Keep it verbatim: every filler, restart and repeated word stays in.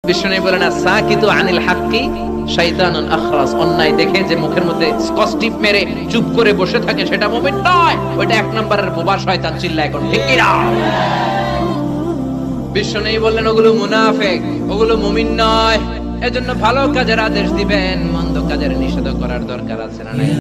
বিষ্ণু বলেন সাকিতু আনিল হাক্কি শাইতানুন আখরাস, অন্যায় দেখে যে মুখের মধ্যে স্কচটিপ মেরে চুপ করে বসে থাকে সেটা মুমিন নয়, ওটা এক নম্বরের বোবা শয়তান। চিল্লায় কোন ঠিক কি না? বিষ্ণু বললেন ওগুলো মুনাফিক, ওগুলো মুমিন নয়। এজন্য ভালো কাজের আদেশ দিবেন, মন্দ কাজের নিষেধ করার দরকার আছে না?